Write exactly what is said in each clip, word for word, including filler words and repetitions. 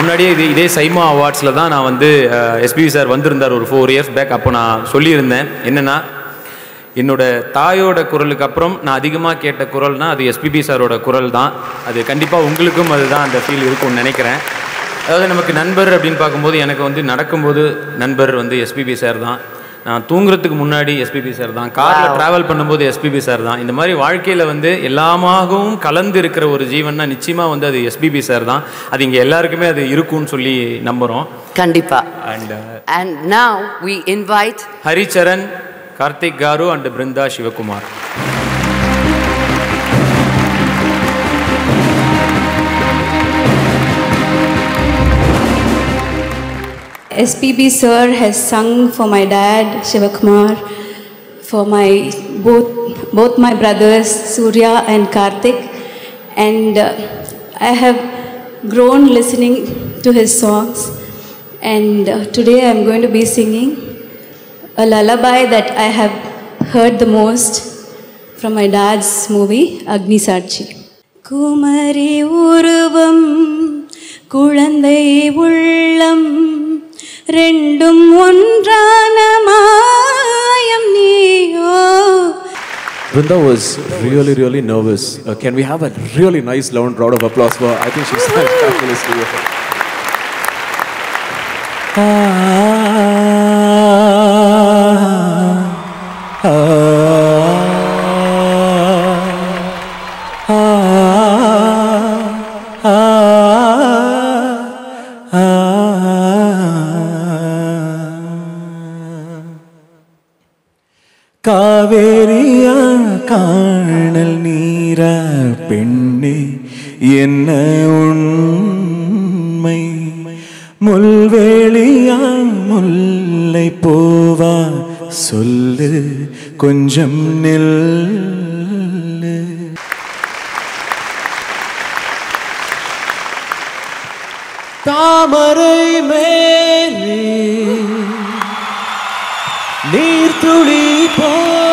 முன்னாடியே இது இதே சைமா அவார்ட்ஸில் தான் நான் வந்து எஸ்பிபி சார் வந்திருந்தார் ஒரு ஃபோர் இயர்ஸ் பேக். அப்போ நான் சொல்லியிருந்தேன் என்னென்னா, என்னோட தாயோட குரலுக்கு அப்புறம் நான் அதிகமாக கேட்ட குரல்னால் அது எஸ்பிபி சாரோட குரல் தான். அது கண்டிப்பாக உங்களுக்கும் அதுதான் அந்த ஃபீல் இருக்கும்னு நினைக்கிறேன். அதாவது நமக்கு நண்பர் அப்படின்னு பார்க்கும்போது எனக்கு வந்து நடக்கும்போது நண்பர் வந்து எஸ்பிபி சார் தான். நான் தூங்குறதுக்கு முன்னாடி எஸ்பிபி சார் தான். காரில் ட்ராவல் பண்ணும்போது எஸ்பிபி சார் தான். இந்த மாதிரி வாழ்க்கையில் வந்து எல்லாமாகவும் கலந்து இருக்கிற ஒரு ஜீவன்னா நிச்சயமாக வந்து அது எஸ்பிபி சார் தான். அது இங்கே எல்லாருக்குமே அது இருக்கும்னு சொல்லி நம்புகிறோம். கண்டிப்பாக. And and now we invite Haricharan, Karthik garu and Brinda Sivakumar. S P B sir has sung for my dad Shivakumar, for my both both my brothers Surya and Karthik, and uh, I have grown listening to his songs, and uh, today I am going to be singing a lullaby that I have heard the most from my dad's movie Agni Sachi. Kumari uruvam குழந்தை உள்ளம் ரெண்டும் ஒன்றான மாயம் நீயோ. Vrinda was really, really nervous. Uh, can we have a really nice loud round of applause for her? I think she's fabulously well. Ah, ah, ah, ah, ah. காவேரியா காணல் நீரா பெண்ணே என்ன உண்மை, முள்வேலியா முல்லை பூவா சொல்லு கொஞ்சம் நில்லு. தாமரை மேலே நீர்த்துளி போ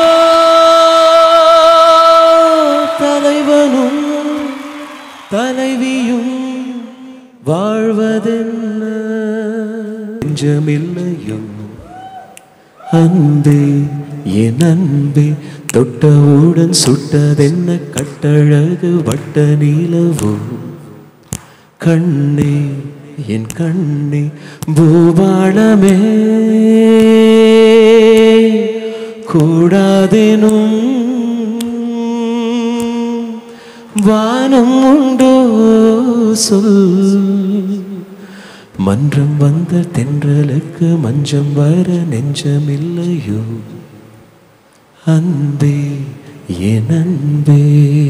தலைவனும் தலைவியும் வாழ்வதென்ன, நெஞ்சமில்லையோ அன்பே என் அன்பே, தொட்டவுடன் சுட்டதென்ன கட்டழகு வட்ட நீலவோ, கண்ணே என் கண்ணே பூபாளமே கூடாதேனும் வானம் உண்டோ சொல், மன்றம் வந்த தென்றலுக்கு மஞ்சம் வர நெஞ்சமில்லையோ அன்பே என் அன்பே.